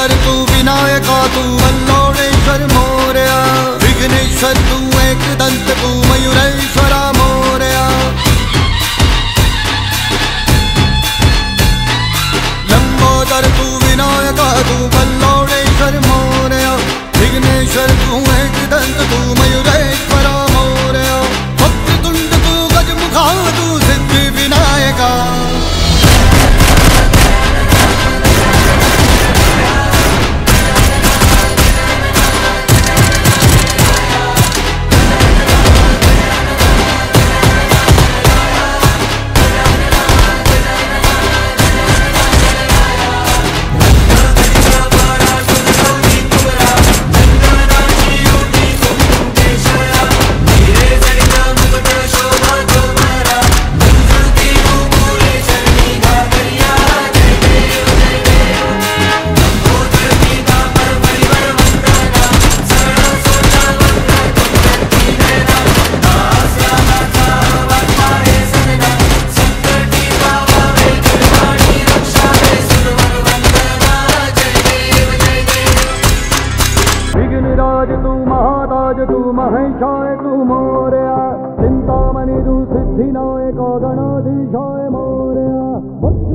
लंबोदर तू विनायका तू वल्लोणेश्वर मोरया, विघ्नेश्वर तू एकदंत तू मयूरेश्वरा मोरया। लंबोदर तू विनायका तू वल्लोणेश्वर मोरया, विघ्नेश्वर तू एकदंत तू मयूरेश्वरा मोरया। वक्रतुंड तू गजमुखा तू सिद्धि विनायका, तू महाताज तू महेशाय तू मोरया, चिंतामणि तू सिद्धिनायक गणाधीशाय मोरया।